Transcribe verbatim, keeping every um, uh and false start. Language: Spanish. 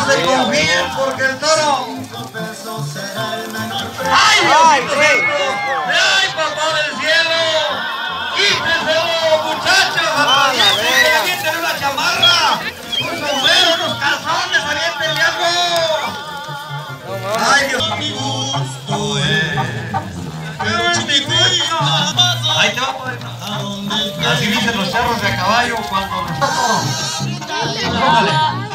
se confíen porque el toro. ¡Ay, ay, sí! ¡Ay, papá del cielo! ¡Quítenselo, muchachos! ¡Atraviesen! ¡Avienten una chamarra! ¡Un sombrero, unos calzones! ¡Avientenle algo! ¡Ay, Dios! Mi gusto es. Ahí te va, padre. Así dicen los charros de a caballo cuando nosotros.